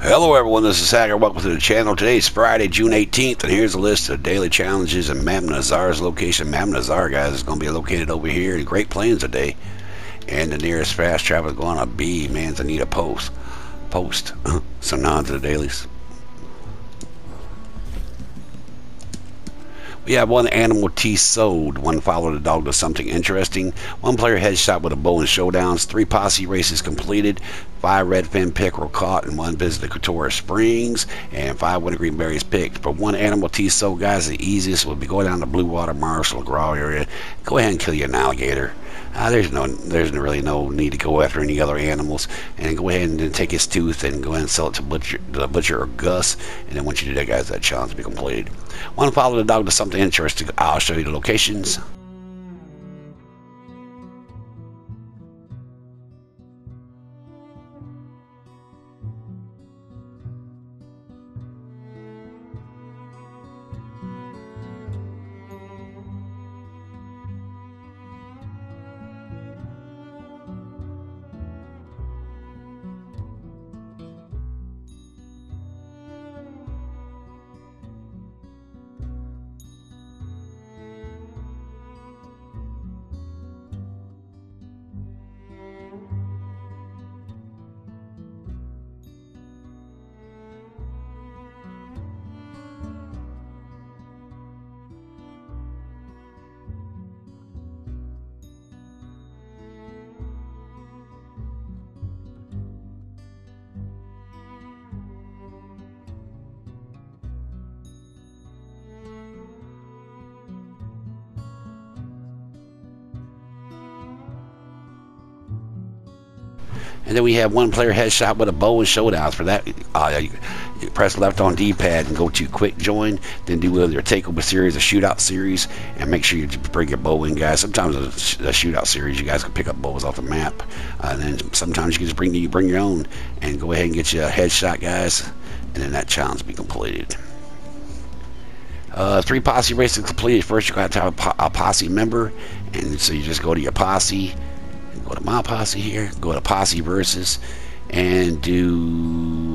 Hello everyone, this is Hacker. Welcome to the channel. Today is Friday, June 18th, and here's a list of daily challenges in Map Nazar's location. Map Nazar, guys, is going to be located over here in Great Plains today. And the nearest fast travel is going to be Manzanita Post. So now on to the dailies. We have one animal T sold, one followed a dog to something interesting, one player headshot with a bow and showdowns, 3 posse races completed, 5 redfin pickerel caught, and 1 visited Katora Springs, and 5 wintergreen berries picked. For one animal T sold, guys, the easiest would be go down to Blue Water Marsh, LaGraw area, go ahead and kill you an alligator. There's really no need to go after any other animals, and go ahead and take his tooth and go ahead and sell it to the butcher or Gus. And then once you do that, guys, that challenge will be completed. Want to follow the dog to something interesting? I'll show you the locations. And then we have one player headshot with a bow and showdowns. For that, you press left on D-pad and go to quick join. Then do either a takeover series, a shootout series, and make sure you bring your bow in, guys. Sometimes a shootout series, you guys can pick up bows off the map. And then sometimes you can just bring your own and go ahead and get you a headshot, guys. And then that challenge will be completed. 3 posse races completed. First, you got to have a posse member, and so you just go to your posse. Go to my posse here, go to posse versus, and do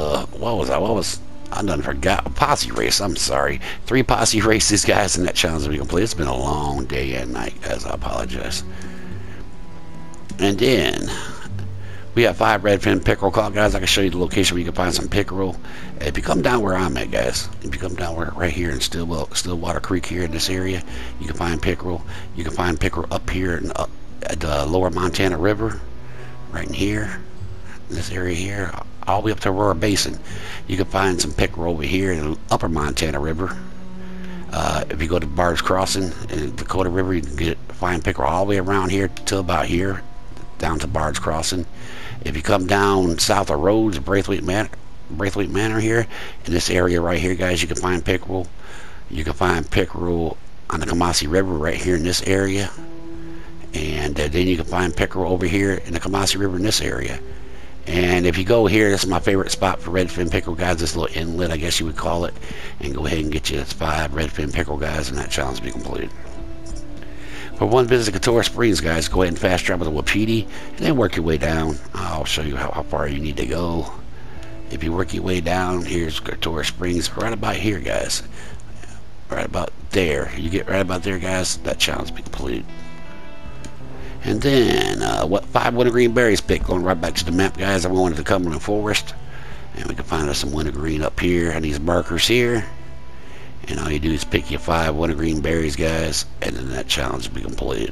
I done forgot. Posse race, I'm sorry. 3 posse races, guys, and that challenge will be complete. It's been a long day and night, guys. I apologize. And then we have 5 redfin pickerel caught, guys. I can show you the location where you can find some pickerel. If you come down where I'm at, guys, if you come down right here in Stillwater Creek here in this area, you can find pickerel. You can find pickerel up here and up at the lower Montana River, right in here, in this area here, all the way up to Aurora Basin. You can find some pickerel over here in the upper Montana River. If you go to Bard's Crossing in Dakota River, you can find pickerel all the way around here to about here, down to Bard's Crossing. If you come down south of Rhodes, Braithwaite Manor here, in this area right here, guys, you can find pickerel. You can find pickerel on the Kamasi River right here in this area. And then you can find pickerel over here in the Kamasi River in this area. And if you go here, this is my favorite spot for redfin pickerel, guys, this little inlet, I guess you would call it. And go ahead and get you 5 redfin pickerel, guys, and that challenge will be completed. For one visit to Katora Springs, guys, go ahead and fast travel to Wapiti, and then work your way down. I'll show you how far you need to go. If you work your way down, here's Katora Springs, right about here, guys. Right about there. You get right about there, guys, that challenge will be completed. And then, 5 wintergreen berries picked, going right back to the map, guys. I'm going to the Cumberland Forest, and we can find us some wintergreen up here on these markers here. And all you do is pick your 5 wintergreen berries, guys, and then that challenge will be completed.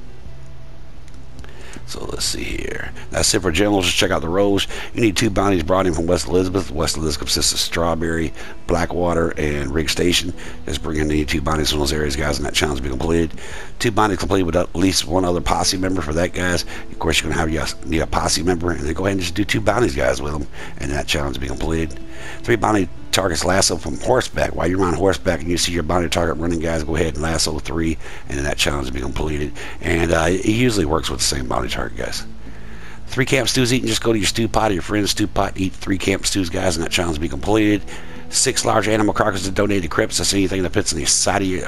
So let's see here. That's it for generals. Just check out the rows. You need 2 bounties brought in from West Elizabeth. West Elizabeth consists of Strawberry, Blackwater, and Rig Station. Just bring in the 2 bounties from those areas, guys, and that challenge will be completed. 2 bounties completed with at least 1 other posse member for that, guys. Of course, you're going to need a posse member, and then go ahead and just do 2 bounties, guys, with them, and that challenge will be completed. 3 bounty targets lasso from horseback. While you're on horseback and you see your bounty target running, guys, go ahead and lasso 3, and then that challenge will be completed. And it usually works with the same bounty target, guys. 3 camp stews eaten. Just go to your stew pot or your friend's stew pot, eat 3 camp stews, guys, and that challenge will be completed. 6 large animal carcasses donated to crypts. That's anything that fits in the side of your,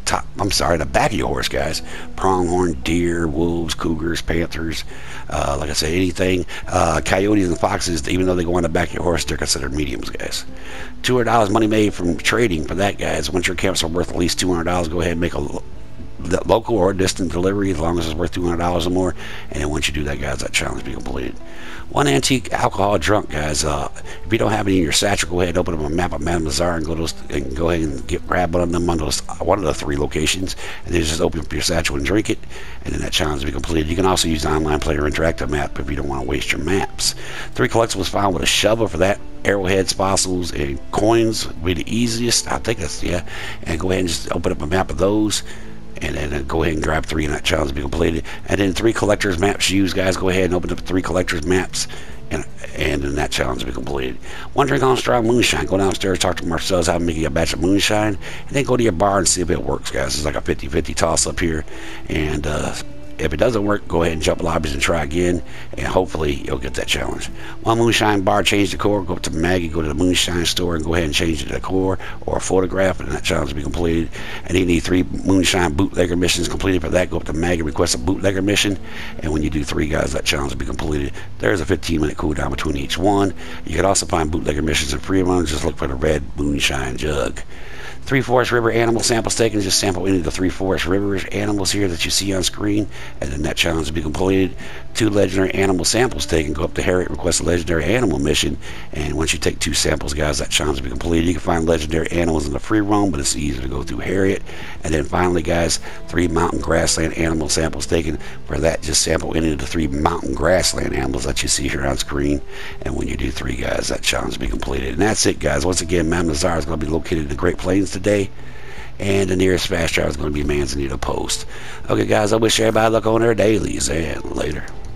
the back of your horse, guys. Pronghorn, deer, wolves, cougars, panthers. Like I said, anything. Coyotes and foxes, even though they go on the back of your horse, they're considered mediums, guys. $200 money made from trading for that, guys. Once your camps are worth at least $200, go ahead and make a local or distant delivery as long as it's worth $200 or more. And then once you do that, guys, that challenge will be completed. 1 antique alcohol drunk, guys. If you don't have any in your satchel, go ahead and open up a map of Madame Nazar and go ahead and grab one of them on one of the 3 locations, and then just open up your satchel and drink it, and then that challenge will be completed. You can also use the online player interactive map if you don't want to waste your maps. 3 collectibles found with a shovel for that. Arrowheads, fossils, and coins will be the easiest. I think that's, yeah. And go ahead and just open up a map of those. And then go ahead and grab 3 and that challenge will be completed. And then 3 collectors maps used, guys. Go ahead and open up 3 collectors maps, and then that challenge will be completed. 1 drink on strong moonshine. Go downstairs, talk to Marcel's, have him make you a batch of moonshine, and then go to your bar and see if it works, guys. It's like a 50-50 toss up here. And if it doesn't work, go ahead and jump lobbies and try again, and hopefully you'll get that challenge. 1 moonshine bar, change decor. Go up to Maggie, go to the moonshine store, and go ahead and change the decor or a photograph, and that challenge will be completed. And you need 3 moonshine bootlegger missions completed. For that, go up to Maggie, request a bootlegger mission, and when you do 3, guys, that challenge will be completed. There's a 15-minute cooldown between each one. You can also find bootlegger missions in free runs. Just look for the red moonshine jug. 3 Forest River animal samples taken. Just sample any of the 3 Forest Rivers animals here that you see on screen, and then that challenge will be completed. 2 legendary animal samples taken. Go up to Harriet, request a legendary animal mission, and once you take 2 samples, guys, that challenge will be completed. You can find legendary animals in the free roam, but it's easier to go through Harriet. And then finally, guys, 3 mountain grassland animal samples taken. For that, just sample any of the 3 mountain grassland animals that you see here on screen, and when you do 3, guys, that challenge will be completed. And that's it, guys. Once again, Madame Nazar is going to be located in the Great Plains today, and the nearest fast travel is going to be Manzanita Post. Okay, guys, I wish everybody luck on their dailies, and later.